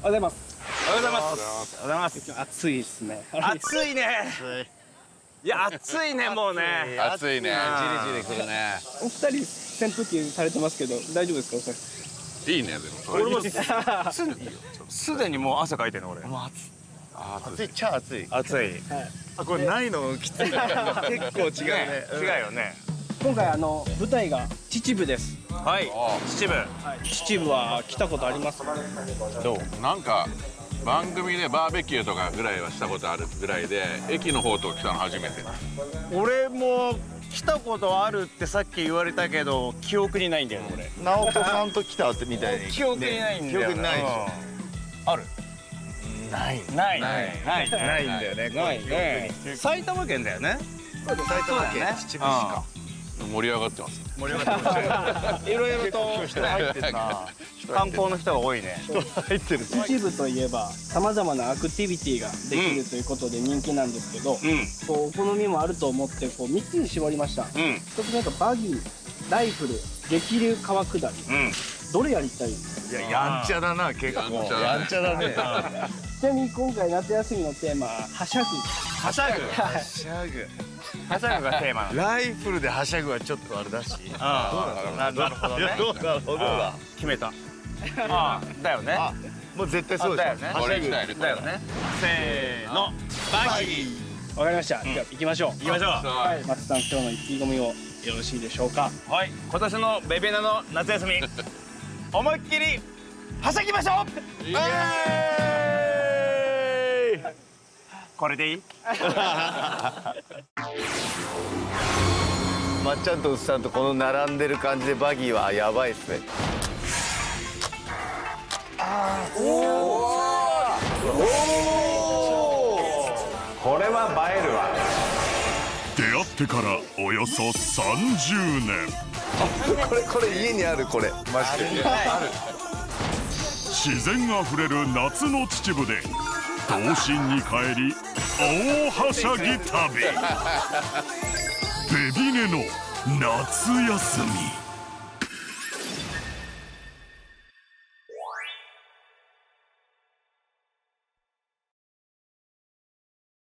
ございます。 おはようございます。おはようございます。 暑いですね。 暑いね。いや暑いねもうね。 暑いね。じりじりくるね。 お二人扇風機されてますけど大丈夫ですかお二人？ いいねでも。 俺もすでにもう汗かいてるの俺。 暑いっちゃ暑い。 暑い。 あ、これないのきつい。結構違うね。 違うよね。 今回舞台が秩父です。 はい。秩父。 秩父は来たことありますか？ どう？なんか番組でバーベキューとかぐらいはしたことあるぐらいで、駅の方と来たの初めて。 俺も来たことあるってさっき言われたけど記憶にないんだよね俺。 直人さんと来たってみたいに。 記憶にないんだよ。 記憶にないでしょ。 ある？ ないんだよね。 ないね。 埼玉県だよね。 埼玉県秩父市か。 盛り上がってます。 盛り上がってます。 いろいろと人入ってるな。 観光の人が多いね。 入ってる。 秩父といえばさまざまなアクティビティができるということで人気なんですけど、こうお好みもあると思ってこう3つに絞りました。一つ目がバギー、ライフル、激流川下り。どれやりたい？ いや、やんちゃだな、結構。やんちゃだね。 ちなみに今回夏休みのテーマははしゃぐ。 はしゃぐ。 はしゃぐ。 はしゃぐがテーマ。 ライフルではしゃぐはちょっとあれだし。 なるほどね。 どうだろうだ。 決めた。だよね。 もう絶対そうでしょ。 これ行きたいね。 だよね。せーの。バギー。 わかりました。じゃあ行きましょう。 行きましょう。 はい、松さん今日の意気込みをよろしいでしょうか。 はい。今年のベビナの夏休み思いっきりはしゃぎましょう。これでいい？ まっちゃんとうっさんとこの並んでる感じでバギーはやばいっすね。 これは映えるわ。 出会ってからおよそ30年。 これ家にあるこれ。マジで。 自然あふれる夏の秩父で童心に帰り大はしゃぎ旅。ベビネの夏休み。